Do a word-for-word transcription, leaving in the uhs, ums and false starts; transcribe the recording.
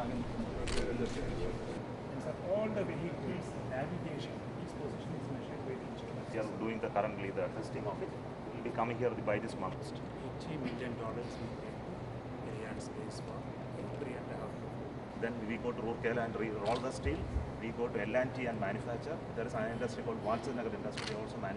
And for all the vehicles, navigation, each position is measured by the instrument. We are doing the currently the testing of it. It will be coming here by this month. eighty million dollars we paid to Ariane Space for three and a half. Then we go to Rourkela and re- roll the steel. We go to L and T and manufacture. There is an industry called Vansanagar industry. They also manufacture.